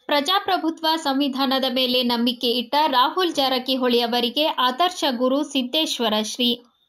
ಪ್ರಜಾಪ್ರಭುತ್ವ ಸಂವಿಧಾನದ ಮೇಲೆ ನಂಬಿಕೆ ಇಟ್ಟ ರಾಹುಲ್ ಜಾರಕಿಹೊಳಿ ಅವರಿಗೆ ಆದರ್ಶ ಗುರು ಸಿದ್ದೇಶ್ವರ ಶ್ರೀ.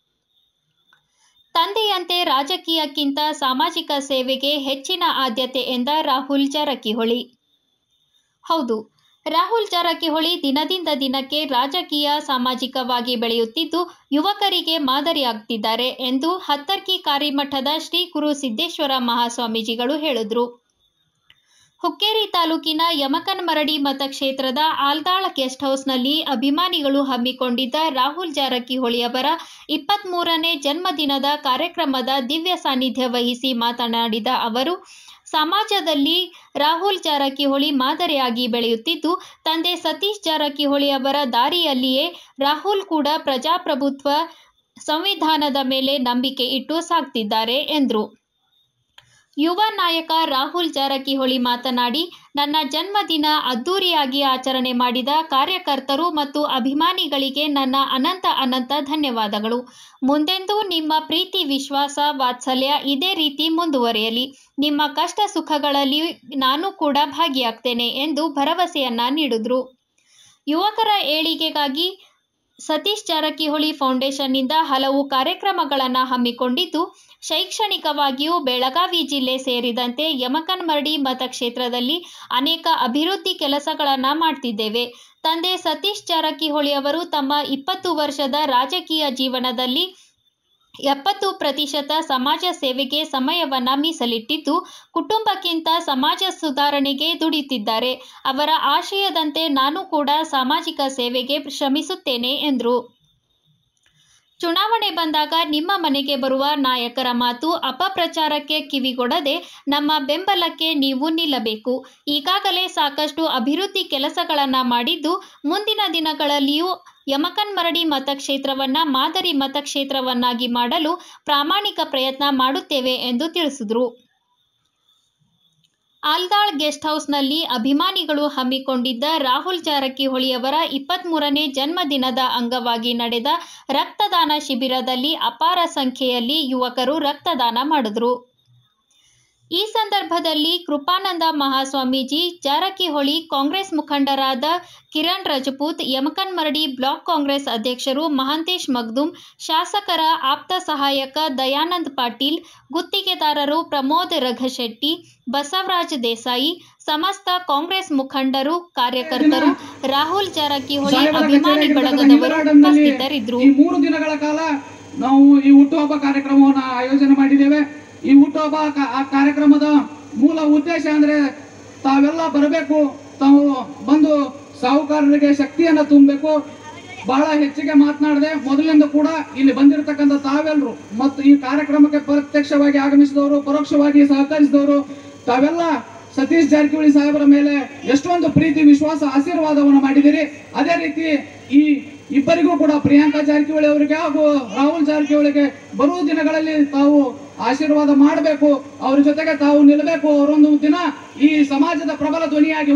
ತಂದೆಯಂತೆ ರಾಜಕೀಯಕ್ಕಿಂತ ಸಾಮಾಜಿಕ ಸೇವೆಗೆ ಹೆಚ್ಚಿನ ಆದ್ಯತೆ ಎಂದ ರಾಹುಲ್ ಜಾರಕಿಹೊಳಿ. ಹೌದು, ರಾಹುಲ್ ಜಾರಕಿಹೊಳಿ ದಿನದಿಂದ ದಿನಕ್ಕೆ ರಾಜಕೀಯ ಸಾಮಾಜಿಕವಾಗಿ ಬೆಳೆಯುತ್ತಿದ್ದು ಯುವಕರಿಗೆ ಮಾದರಿಯಾಗುತ್ತಿದ್ದಾರೆ ಎಂದು ಹತ್ತರ್ಕಿ ಕಾರಿಮಠದ ಶ್ರೀ ಗುರು ಸಿದ್ದೇಶ್ವರ ಮಹಾಸ್ವಾಮೀಜಿಗಳು ಹೇಳಿದರು. ಹುಕ್ಕೇರಿ ತಾಲೂಕಿನ ಯಮಕನಮರಡಿ ಮತಕ್ಷೇತ್ರದ ಆಲ್ದಾಳ ಗೆಸ್ಟ್ ಹೌಸ್ನಲ್ಲಿ ಅಭಿಮಾನಿಗಳು ಹಮ್ಮಿಕೊಂಡಿದ್ದ ರಾಹುಲ್ ಜಾರಕಿಹೊಳಿ ಅವರ 23ನೇ ಜನ್ಮದಿನದ ಕಾರ್ಯಕ್ರಮದ ದಿವ್ಯ ಸಾನ್ನಿಧ್ಯ ವಹಿಸಿ ಮಾತನಾಡಿದ ಅವರು, ಸಮಾಜದಲ್ಲಿ ರಾಹುಲ್ ಜಾರಕಿಹೊಳಿ ಮಾದರಿಯಾಗಿ ಬೆಳೆಯುತ್ತಿದ್ದು, ತಂದೆ ಸತೀಶ್ ಜಾರಕಿಹೊಳಿ ಅವರ ದಾರಿಯಲ್ಲಿಯೇ ರಾಹುಲ್ ಕೂಡ ಪ್ರಜಾಪ್ರಭುತ್ವ ಸಂವಿಧಾನದ ಮೇಲೆ ನಂಬಿಕೆ ಇಟ್ಟು ಸಾಗ್ತಿದ್ದಾರೆ ಎಂದರು. ಯುವ ನಾಯಕ ರಾಹುಲ್ ಜಾರಕಿಹೊಳಿ ಮಾತನಾಡಿ, ನನ್ನ ಜನ್ಮದಿನ ಅದ್ದೂರಿಯಾಗಿ ಆಚರಣೆ ಮಾಡಿದ ಕಾರ್ಯಕರ್ತರು ಮತ್ತು ಅಭಿಮಾನಿಗಳಿಗೆ ನನ್ನ ಅನಂತ ಧನ್ಯವಾದಗಳು. ಮುಂದೆಂದೂ ನಿಮ್ಮ ಪ್ರೀತಿ, ವಿಶ್ವಾಸ, ವಾತ್ಸಲ್ಯ ಇದೇ ರೀತಿ ಮುಂದುವರಿಯಲಿ. ನಿಮ್ಮ ಕಷ್ಟ ಸುಖಗಳಲ್ಲಿ ನಾನು ಕೂಡ ಭಾಗಿಯಾಗ್ತೇನೆ ಎಂದು ಭರವಸೆಯನ್ನ ನೀಡಿದರು. ಯುವಕರ ಏಳಿಗೆಗಾಗಿ ಸತೀಶ್ ಜಾರಕಿಹೊಳಿ ಫೌಂಡೇಶನ್ನಿಂದ ಹಲವು ಕಾರ್ಯಕ್ರಮಗಳನ್ನು ಹಮ್ಮಿಕೊಂಡಿದ್ದು, ಶೈಕ್ಷಣಿಕವಾಗಿಯೂ ಬೆಳಗಾವಿ ಜಿಲ್ಲೆ ಸೇರಿದಂತೆ ಯಮಕನಮರಡಿ ಮತಕ್ಷೇತ್ರದಲ್ಲಿ ಅನೇಕ ಅಭಿವೃದ್ಧಿ ಕೆಲಸಗಳನ್ನು ಮಾಡ್ತಿದ್ದೇವೆ. ತಂದೆ ಸತೀಶ್ ಜಾರಕಿಹೊಳಿ ಅವರು ತಮ್ಮ 20 ವರ್ಷದ ರಾಜಕೀಯ ಜೀವನದಲ್ಲಿ 70% ಸಮಾಜ ಸೇವೆಗೆ ಸಮಯವನ್ನು ಮೀಸಲಿಟ್ಟಿದ್ದು, ಕುಟುಂಬಕ್ಕಿಂತ ಸಮಾಜ ಸುಧಾರಣೆಗೆ ದುಡಿಯುತ್ತಿದ್ದಾರೆ. ಅವರ ಆಶಯದಂತೆ ನಾನು ಕೂಡ ಸಾಮಾಜಿಕ ಸೇವೆಗೆ ಶ್ರಮಿಸುತ್ತೇನೆ ಎಂದರು. ಚುನಾವಣೆ ಬಂದಾಗ ನಿಮ್ಮ ಮನೆಗೆ ಬರುವ ನಾಯಕರ ಮಾತು ಅಪಪ್ರಚಾರಕ್ಕೆ ಕಿವಿಗೊಡದೆ ನಮ್ಮ ಬೆಂಬಲಕ್ಕೆ ನೀವು ನಿಲ್ಲಬೇಕು. ಈಗಾಗಲೇ ಸಾಕಷ್ಟು ಅಭಿವೃದ್ಧಿ ಕೆಲಸಗಳನ್ನು ಮಾಡಿದ್ದು, ಮುಂದಿನ ದಿನಗಳಲ್ಲಿಯೂ ಯಮಕನಮರಡಿ ಮತಕ್ಷೇತ್ರವನ್ನು ಮಾದರಿ ಮತಕ್ಷೇತ್ರವನ್ನಾಗಿ ಮಾಡಲು ಪ್ರಾಮಾಣಿಕ ಪ್ರಯತ್ನ ಮಾಡುತ್ತೇವೆ ಎಂದು ತಿಳಿಸಿದರು. ಆಲ್ದಾಳ್ ಗೆಸ್ಟ್ ಹೌಸ್ನಲ್ಲಿ ಅಭಿಮಾನಿಗಳು ಹಮ್ಮಿಕೊಂಡಿದ್ದ ರಾಹುಲ್ ಜಾರಕಿಹೊಳಿ ಅವರ 23ನೇ ಜನ್ಮದಿನದ ಅಂಗವಾಗಿ ನಡೆದ ರಕ್ತದಾನ ಶಿಬಿರದಲ್ಲಿ ಅಪಾರ ಸಂಖ್ಯೆಯಲ್ಲಿ ಯುವಕರು ರಕ್ತದಾನ ಮಾಡಿದರು. ಈ ಸಂದರ್ಭದಲ್ಲಿ ಕೃಪಾನಂದ ಮಹಾಸ್ವಾಮೀಜಿ, ಜಾರಕಿಹೊಳಿ, ಕಾಂಗ್ರೆಸ್ ಮುಖಂಡರಾದ ಕಿರಣ್ ರಜಪೂತ್, ಯಮಕನಮರಡಿ ಬ್ಲಾಕ್ ಕಾಂಗ್ರೆಸ್ ಅಧ್ಯಕ್ಷರು ಮಹಾಂತೇಶ್ ಮಗ್ದುಮ್, ಶಾಸಕರ ಆಪ್ತ ಸಹಾಯಕ ದಯಾನಂದ್ ಪಾಟೀಲ್, ಗುತ್ತಿಗೆದಾರರು ಪ್ರಮೋದ್ ರಘಶೆಟ್ಟಿ, ಬಸವರಾಜ್ ದೇಸಾಯಿ, ಸಮಸ್ತ ಕಾಂಗ್ರೆಸ್ ಮುಖಂಡರು, ಕಾರ್ಯಕರ್ತರು, ರಾಹುಲ್ ಜಾರಕಿಹೊಳಿ ಅಭಿಮಾನಿ ಬಳಗದವರು ಉಪಸ್ಥಿತರಿದ್ದರು. 3 ದಿನಗಳ ಕಾಲ ನಾವು ಈ ಹುಟ್ಟುಹಬ್ಬ ಕಾರ್ಯಕ್ರಮವನ್ನು ಆಯೋಜನೆ ಮಾಡಿದ್ದೇವೆ. ಈ ಹುಟ್ಟುಹಬ್ಬ ಕಾರ್ಯಕ್ರಮದ ಮೂಲ ಉದ್ದೇಶ ಅಂದ್ರೆ ತಾವೆಲ್ಲ ಬರಬೇಕು, ತಾವು ಬಂದು ಸಾಹುಕಾರರಿಗೆ ಶಕ್ತಿಯನ್ನ ತುಂಬಬೇಕು. ಬಹಳ ಹೆಚ್ಚಿಗೆ ಮಾತನಾಡದೆ ಮೊದಲಿಂದ ಕೂಡ ಇಲ್ಲಿ ಬಂದಿರತಕ್ಕಂಥ ತಾವೆಲ್ಲರೂ ಮತ್ತು ಈ ಕಾರ್ಯಕ್ರಮಕ್ಕೆ ಪ್ರತ್ಯಕ್ಷವಾಗಿ ಆಗಮಿಸಿದವರು, ಪರೋಕ್ಷವಾಗಿ ಸಹಕರಿಸಿದವರು ತಾವೆಲ್ಲ ಸತೀಶ್ ಜಾರಕಿಹೊಳಿ ಸಾಹೇಬರ ಮೇಲೆ ಎಷ್ಟೊಂದು ಪ್ರೀತಿ, ವಿಶ್ವಾಸ, ಆಶೀರ್ವಾದವನ್ನು ಮಾಡಿದಿರಿ. ಅದೇ ರೀತಿ ಈ ಇಬ್ಬರಿಗೂ ಕೂಡ ಪ್ರಿಯಾಂಕಾ ಜಾರಕಿಹೊಳಿ ಅವರಿಗೆ ಹಾಗೂ ರಾಹುಲ್ ಜಾರಕಿಹೊಳಿಗೆ ಬರುವ ದಿನಗಳಲ್ಲಿ ತಾವು ಆಶೀರ್ವಾದ ಮಾಡಬೇಕು, ಅವ್ರ ಜೊತೆಗೆ ತಾವು ನಿಲ್ಲಬೇಕು. ಅವರೊಂದು ದಿನ ಈ ಸಮಾಜದ ಪ್ರಬಲ ಧ್ವನಿಯಾಗಿ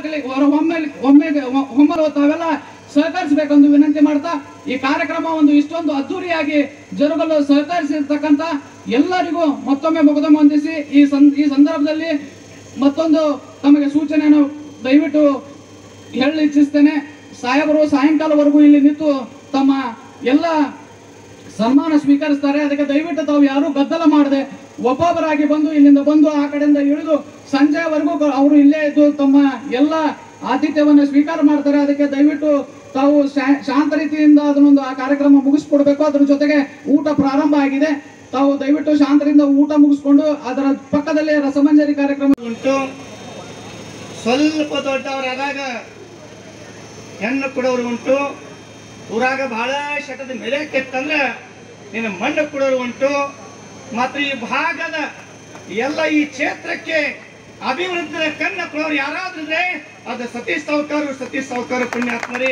ಹೊಮ್ಮಲು ತಾವೆಲ್ಲ ಸಹಕರಿಸಬೇಕೆಂದು ವಿನಂತಿ ಮಾಡ್ತಾ, ಈ ಕಾರ್ಯಕ್ರಮ ಇಷ್ಟೊಂದು ಅದ್ದೂರಿಯಾಗಿ ಜರುಗಲು ಸಹಕರಿಸಿರ್ತಕ್ಕಂಥ ಎಲ್ಲರಿಗೂ ಮತ್ತೊಮ್ಮೆ ಮುಖದ ಹೊಂದಿಸಿ ಈ ಸಂದರ್ಭದಲ್ಲಿ ಮತ್ತೊಂದು ತಮಗೆ ಸೂಚನೆಯನ್ನು ದಯವಿಟ್ಟು ಹೇಳಲಿಚ್ಛಿಸ್ತೇನೆ. ಸಾಹೇಬರು ಸಾಯಂಕಾಲವರೆಗೂ ಇಲ್ಲಿ ನಿಂತು ತಮ್ಮ ಎಲ್ಲ ಸನ್ಮಾನ ಸ್ವೀಕರಿಸ್ತಾರೆ. ಅದಕ್ಕೆ ದಯವಿಟ್ಟು ತಾವು ಯಾರು ಗದ್ದಲ ಮಾಡದೆ ಒಬ್ಬೊಬ್ಬರಾಗಿ ಬಂದು ಇಲ್ಲಿಂದ ಬಂದು ಆ ಕಡೆಯಿಂದ ಇಳಿದು ಸಂಜೆವರೆಗೂ ಅವರು ಇಲ್ಲೇ ಇದ್ದು ತಮ್ಮ ಎಲ್ಲ ಆತಿಥ್ಯವನ್ನು ಸ್ವೀಕಾರ ಮಾಡ್ತಾರೆ. ಅದಕ್ಕೆ ದಯವಿಟ್ಟು ತಾವು ಶಾಂತ ರೀತಿಯಿಂದ ಅದನ್ನೊಂದು ಆ ಕಾರ್ಯಕ್ರಮ ಮುಗಿಸ್ಕೊಡ್ಬೇಕು. ಅದ್ರ ಜೊತೆಗೆ ಊಟ ಪ್ರಾರಂಭ ಆಗಿದೆ. ತಾವು ದಯವಿಟ್ಟು ಶಾಂತರಿಂದ ಊಟ ಮುಗಿಸ್ಕೊಂಡು ಅದರ ಪಕ್ಕದಲ್ಲಿ ರಸಮಂಜರಿ ಕಾರ್ಯಕ್ರಮ ಉಂಟು. ಸ್ವಲ್ಪ ದೊಡ್ಡವರಾದಾಗ ಹೆಣ್ಣು ಕೊಡೋರು ಉಂಟು. ಊರಾಗ ಬಹಳ ಶತದ ಮೇಲೆ ಕೆತ್ತಂದ್ರೆ ನಿನ್ನ ಮಣ್ಣು ಕೊಡೋರು ಉಂಟು. ಮಾತ್ರ ಈ ಭಾಗದ ಎಲ್ಲ ಈ ಕ್ಷೇತ್ರಕ್ಕೆ ಅಭಿವೃದ್ಧಿಯ ಕಣ್ಣು ಕೊಡೋರು ಯಾರಾದ್ರೆ ಅದು ಸತೀಶ್ ಸಾಹುಕಾರ ಪುಣ್ಯಾತ್ಮರಿ.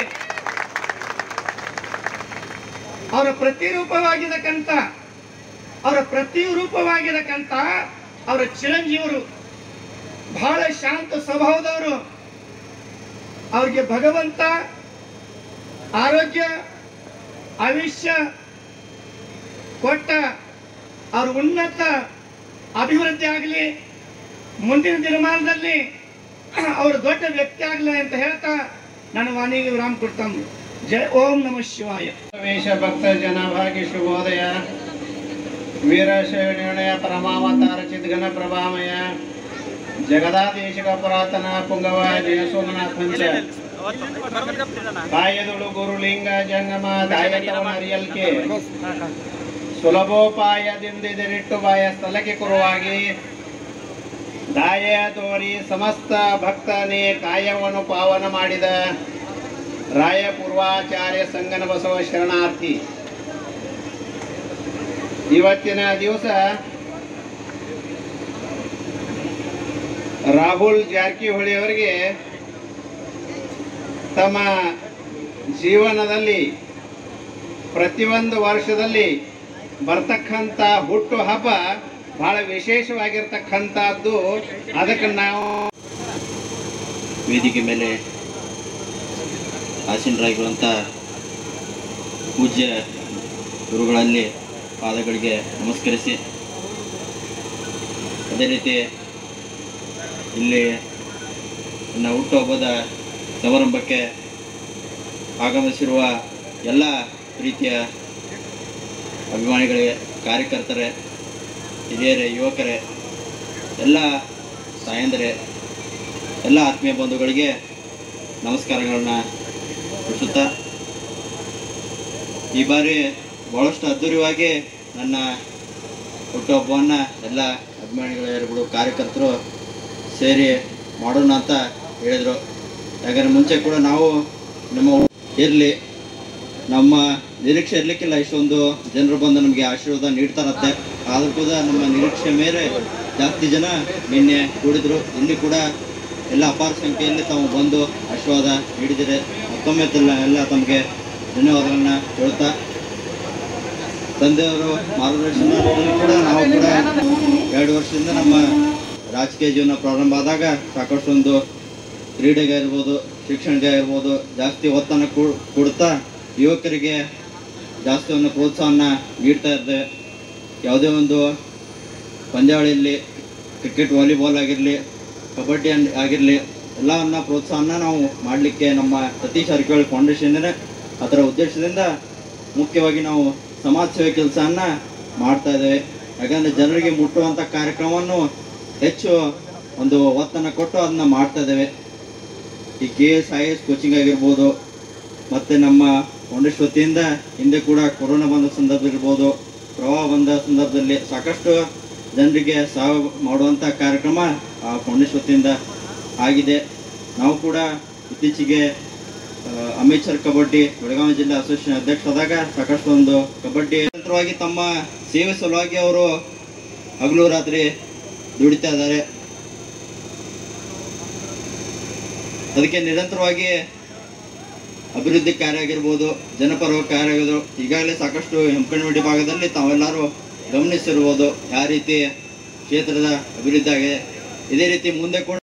ಅವರ ಪ್ರತಿರೂಪವಾಗಿರಕಂತ ಅವರ ಚಿರಂಜೀವರು ಬಹಳ ಶಾಂತ ಸ್ವಭಾವದವರು. ಅವ್ರಿಗೆ ಭಗವಂತ ಆರೋಗ್ಯ, ಆಯುಷ್ಯ ಕೊಟ್ಟ ಅವ್ರ ಉನ್ನತ ಅಭಿವೃದ್ಧಿ ಆಗಲಿ. ಮುಂದಿನ ದಿನಮಾನದಲ್ಲಿ ಅವರು ದೊಡ್ಡ ವ್ಯಕ್ತಿ ಆಗಲಿ ಅಂತ ಹೇಳ್ತಾ ನನ್ನ ವಾಣಿಗೆ ವಿರಾಮ ಕೊಡ್ತಾನೆ. ಜಯ ಓಂ ನಮಃ ಶಿವಾಯ. ವೇಷ ಭಕ್ತ ಜನ ಭಾಗ್ಯ ಶುಭೋದಯ ವೀರಶೈವ ನಿರ್ಣಯ ಪರಮಾವತಾರ ಚಿದ್ಗಣ ಪ್ರಭಾಮಯ ಜಗದಾದೇಶಿಕ ಪುರಾತನ ಪುಂಗವ ಜಯ ಸೋಮನಾಥಂಚ ಕಾಯದೊಳು ಗುರುಲಿಂಗ ಜಂಗಮ ದಾಯತವನ ಅರಿಯಲ್ಕೆ ಸುಲಭೋಪಾಯದಿಂದಿರಿಟ್ಟು ಬಾಯ ಸ್ಥಳಕ್ಕೆ ಕುರುವಾಗಿ ದಾಯ ತೋರಿ ಸಮಸ್ತ ಭಕ್ತನೇ ಕಾಯವನ್ನು ಪಾವನ ಮಾಡಿದ ರಾಯ ಪೂರ್ವಾಚಾರ್ಯ ಸಂಗನ ಬಸವ ಶರಣಾರ್ಥಿ. ಇವತ್ತಿನ ದಿವಸ ರಾಹುಲ್ ಜಾರಕಿಹೊಳಿ ಅವರಿಗೆ ತಮ್ಮ ಜೀವನದಲ್ಲಿ ಪ್ರತಿಯೊಂದು ವರ್ಷದಲ್ಲಿ ಬರ್ತಕ್ಕಂಥ ಹುಟ್ಟು ಹಬ್ಬ ಬಹಳ ವಿಶೇಷವಾಗಿರ್ತಕ್ಕಂಥದ್ದು. ಅದಕ್ಕೆ ನಾವು ವೇದಿಕೆ ಮೇಲೆ ಆಸೀನರಾಗಿರುವಂಥ ಪೂಜ್ಯ ಗುರುಗಳಲ್ಲಿ ಪಾದಗಳಿಗೆ ನಮಸ್ಕರಿಸಿ, ಅದೇ ರೀತಿ ಇಲ್ಲಿ ನನ್ನ ಹುಟ್ಟುಹಬ್ಬದ ಸಮಾರಂಭಕ್ಕೆ ಆಗಮಿಸಿರುವ ಎಲ್ಲ ರೀತಿಯ ಅಭಿಮಾನಿಗಳಿಗೆ, ಕಾರ್ಯಕರ್ತರೇ, ಹಿರಿಯರೇ, ಯುವಕರೇ, ಎಲ್ಲ ತಾಯಂದಿರೇ, ಎಲ್ಲ ಆತ್ಮೀಯ ಬಂಧುಗಳಿಗೆ ನಮಸ್ಕಾರಗಳನ್ನು ತಿಳಿಸುತ್ತಾ, ಈ ಬಾರಿ ಭಾಳಷ್ಟು ಅದ್ಧೂರಿಯಾಗಿ ನನ್ನ ಹುಟ್ಟುಹಬ್ಬವನ್ನು ಎಲ್ಲ ಅಭಿಮಾನಿಗಳು, ಕಾರ್ಯಕರ್ತರು ಸೇರಿ ಮಾಡೋಣ ಅಂತ ಹೇಳಿದರು. ಯಾಕಂದರೆ ಮುಂಚೆ ಕೂಡ ನಾವು ಇರಲಿ, ನಮ್ಮ ನಿರೀಕ್ಷೆ ಇರಲಿಕ್ಕಿಲ್ಲ, ಇಷ್ಟೊಂದು ಜನರು ಬಂದು ನಮಗೆ ಆಶೀರ್ವಾದ ನೀಡ್ತಾರಂತೆ. ಆದರೂ ಕೂಡ ನಮ್ಮ ನಿರೀಕ್ಷೆ ಮೇಲೆ ಜಾಸ್ತಿ ಜನ ನಿನ್ನೆ ಕೂಡಿದ್ರು. ಇಲ್ಲಿ ಕೂಡ ಎಲ್ಲ ಅಪಾರ ಸಂಖ್ಯೆಯಲ್ಲಿ ತಾವು ಬಂದು ಆಶೀರ್ವಾದ ನೀಡಿದರೆ ಮತ್ತೊಮ್ಮೆ ಎಲ್ಲ ತಮಗೆ ಧನ್ಯವಾದಗಳನ್ನ ಹೇಳ್ತಾ, ತಂದೆಯವರು ಮಾರ್ಗದರ್ಶನದಲ್ಲಿ ಕೂಡ ನಾವು ಕೂಡ 2 ವರ್ಷದಿಂದ ನಮ್ಮ ರಾಜಕೀಯ ಜೀವನ ಪ್ರಾರಂಭ ಆದಾಗ ಸಾಕಷ್ಟು ಒಂದು ಕ್ರೀಡೆಗೆ ಇರ್ಬೋದು, ಶಿಕ್ಷಣಕ್ಕೆ ಇರ್ಬೋದು ಜಾಸ್ತಿ ಒತ್ತನ್ನು ಕೊಡ್ತಾ ಯುವಕರಿಗೆ ಜಾಸ್ತಿ ಒಂದು ಪ್ರೋತ್ಸಾಹನ ನೀಡ್ತಾ ಇರ್ತೇವೆ. ಯಾವುದೇ ಒಂದು ಪಂದ್ಯಾವಳಿಯಲ್ಲಿ ಕ್ರಿಕೆಟ್, ವಾಲಿಬಾಲ್ ಆಗಿರಲಿ, ಕಬಡ್ಡಿ ಆಗಿರಲಿ, ಎಲ್ಲವನ್ನ ಪ್ರೋತ್ಸಾಹನ ನಾವು ಮಾಡಲಿಕ್ಕೆ ನಮ್ಮ ಸತೀಶ್ ಜಾರಕಿಹೊಳಿ ಫೌಂಡೇಶನ್ ಅದರ ಉದ್ದೇಶದಿಂದ ಮುಖ್ಯವಾಗಿ ನಾವು ಸಮಾಜ ಸೇವೆ ಕೆಲಸವನ್ನು ಮಾಡ್ತಾ ಇದ್ದೇವೆ. ಯಾಕಂದರೆ ಜನರಿಗೆ ಮುಟ್ಟುವಂಥ ಕಾರ್ಯಕ್ರಮವನ್ನು ಹೆಚ್ಚು ಒಂದು ಒತ್ತನ್ನು ಕೊಟ್ಟು ಅದನ್ನ ಮಾಡ್ತಾ ಇದ್ದೇವೆ. ಈ KS IAS ಕೋಚಿಂಗ್ ಆಗಿರ್ಬೋದು, ಮತ್ತು ನಮ್ಮ ಫೌಂಡೇಶನ್ ವತಿಯಿಂದ ಹಿಂದೆ ಕೂಡ ಕೊರೋನಾ ಬಂದ ಸಂದರ್ಭದಲ್ಲಿರ್ಬೋದು, ಪ್ರವಾಹ ಬಂದ ಸಂದರ್ಭದಲ್ಲಿ ಸಾಕಷ್ಟು ಜನರಿಗೆ ಸಹಾಯ ಮಾಡುವಂಥ ಕಾರ್ಯಕ್ರಮ ಆ ಫೌಂಡೇಶನ್ ವತಿಯಿಂದ ಆಗಿದೆ. ನಾವು ಕೂಡ ಇತ್ತೀಚೆಗೆ ಅಮೇಚರ್ ಕಬಡ್ಡಿ ಬೆಳಗಾವಿ ಜಿಲ್ಲಾ ಅಸೋಸಿಯೇಷನ್ ಅಧ್ಯಕ್ಷರಾದಾಗ ಸಾಕಷ್ಟು ಒಂದು ಕಬಡ್ಡಿ ನಿರಂತರವಾಗಿ ತಮ್ಮ ಸೇವೆ ಸಲುವಾಗಿ ಅವರು ಹಗಲು ರಾತ್ರಿ ದುಡಿತಾ ಇದ್ದಾರೆ. ಅದಕ್ಕೆ ನಿರಂತರವಾಗಿ ಅಭಿವೃದ್ಧಿ ಕಾರ್ಯ ಆಗಿರ್ಬೋದು, ಜನಪರ ಕಾರ್ಯ ಆಗಿರ್ಬೋದು, ಈಗಾಗಲೇ ಸಾಕಷ್ಟು ಹೆಂಪನಮಡಿ ಭಾಗದಲ್ಲಿ ತಾವೆಲ್ಲರೂ ಗಮನಿಸಿರ್ಬೋದು ಯಾವ ರೀತಿ ಕ್ಷೇತ್ರದ ಅಭಿವೃದ್ಧಿ ಆಗಿದೆ. ಇದೇ ರೀತಿ ಮುಂದೆ ಕೂಡ